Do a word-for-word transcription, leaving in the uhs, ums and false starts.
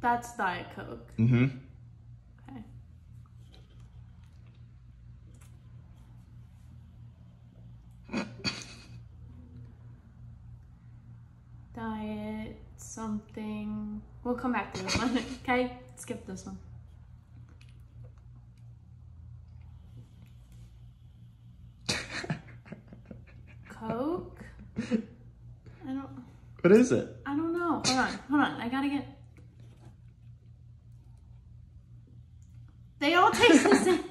That's Diet Coke. Mm-hmm. Okay. Diet something. We'll come back to this one. Okay? Skip this one. Coke? I don't... What is it? I don't know. Hold on. Hold on. I gotta get... They all taste the same.